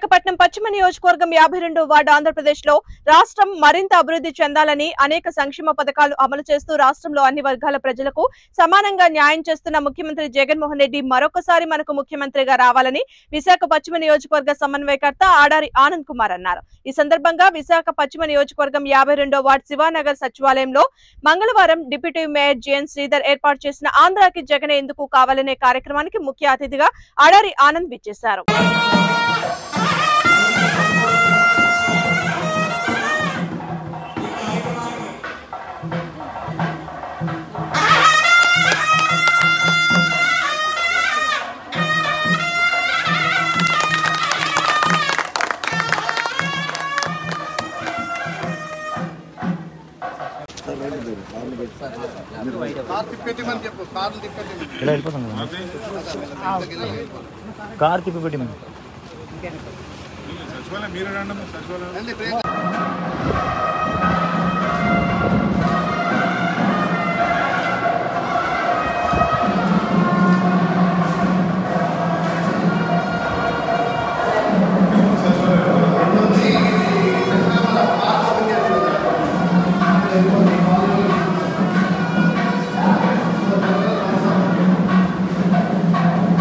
విశాఖపట్నం పశ్చిమ నియోజకవర్గం 52వ వార్డు ఆంధ్రప్రదేశ్లో రాష్ట్రం మరింత అభివృద్ధి చెందాలని అనేక సంక్షేమ పథకాలు అమలు చేస్తూ రాష్ట్రంలో అన్ని వర్గాల ప్రజలకు సమానంగా న్యాయం చేస్తున్న ముఖ్యమంత్రి జగన్మోహన్ రెడ్డి మరొకసారి మనకు ముఖ్యమంత్రిగా రావాలని విశాఖ పశ్చిమ నియోజకవర్గ సమన్వయకర్త ఆడారి ఆనంద్ కుమార్ అన్నారు। ఈ సందర్భంగా విశాఖ పశ్చిమ నియోజకవర్గం 52వ వార్డు శివానగర్ సచివాలయంలో మంగళవారం డిప్యూటీ మేయర్ జిఎన్ శ్రీధర్ ఏర్పాటు చేసిన ఆంధ్రాకి జగనే ఎందుకు కావాలనే కార్యక్రమానికి ముఖ్య అతిథిగా ఆడారి ఆనంద్ విచ్చేశారు। कार तिप्पी सचिवालय